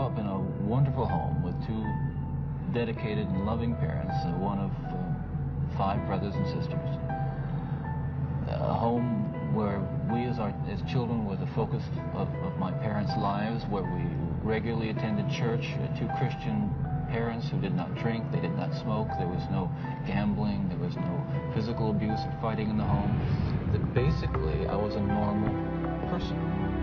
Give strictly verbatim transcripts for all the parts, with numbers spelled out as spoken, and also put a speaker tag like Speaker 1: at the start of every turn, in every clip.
Speaker 1: up in a wonderful home with two dedicated and loving parents, uh, one of uh, five brothers and sisters. A home where we as, our, as children were the focus of, of my parents' lives, where we regularly attended church, uh, two Christian parents who did not drink, they did not smoke, there was no gambling, there was no physical abuse or fighting in the home. That basically I was a normal person.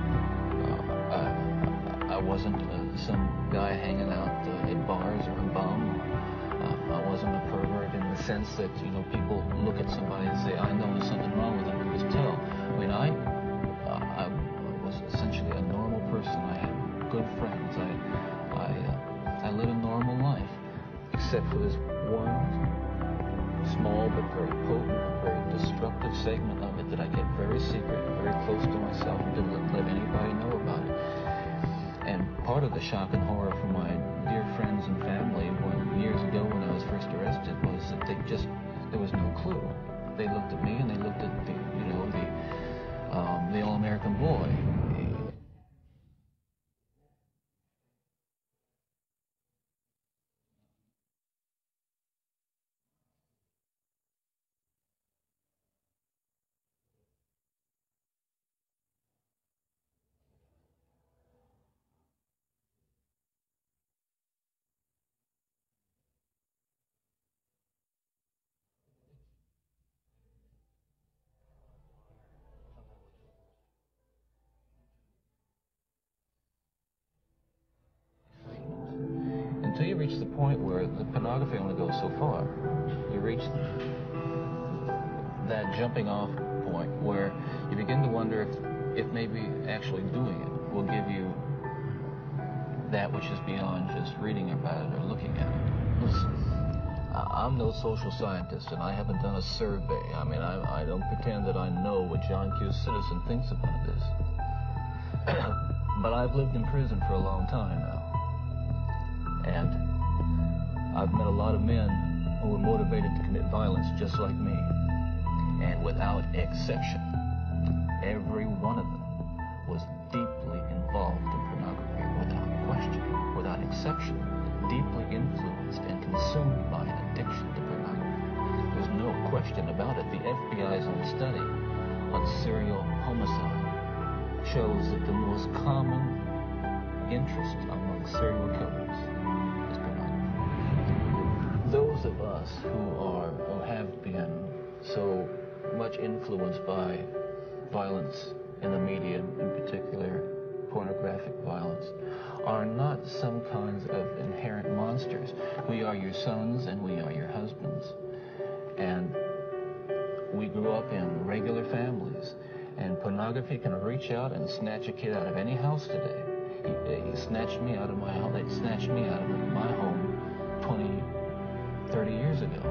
Speaker 1: Uh, I, I wasn't uh, some guy hanging out uh, at bars or a bum. Uh, I wasn't a pervert in the sense that, you know, people look at somebody and say, I know there's something wrong with them, you just tell. I mean, I, uh, I was essentially a normal person. I had good friends. I, I, uh, I led a normal life, except for this one small but very potent, very destructive segment of it that I kept very secret, very close to myself, and didn't let anybody know about it. And part of the shock and horror for my dear friends and family when, years ago when I was first arrested was that they just, there was no clue. They looked at me and they looked at the, you know, the, um, the all-American boy. Until you reach the point where the pornography only goes so far. You reach that jumping off point where you begin to wonder if, if maybe actually doing it will give you that which is beyond just reading about it or looking at it. Listen, I'm no social scientist and I haven't done a survey. I mean, I, I don't pretend that I know what John Q. Citizen thinks about this. But I've lived in prison for a long time now. And I've met a lot of men who were motivated to commit violence just like me. And without exception, every one of them was deeply involved in pornography, without question, without exception, deeply influenced and consumed by an addiction to pornography. There's no question about it. The F B I's own study on serial homicide shows that the most common interest among serial killers is pornography. Those of us who are, or have been, so much influenced by violence in the media, in particular pornographic violence, are not some kinds of inherent monsters. We are your sons and we are your husbands. And we grew up in regular families. And pornography can reach out and snatch a kid out of any house today. He, he snatched me out of my home. They snatched me out of my home twenty, thirty years ago.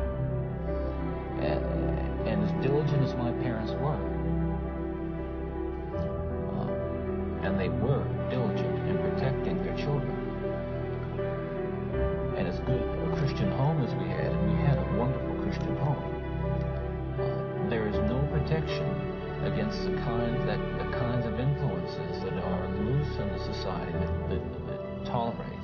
Speaker 1: And, and as diligent as my parents were, uh, and they were diligent in protecting their children, and as good a Christian home as we had, and we had a wonderful Christian home, uh, there is no protection against the kind that the kinds of influences that are loose in the society that, that, that tolerate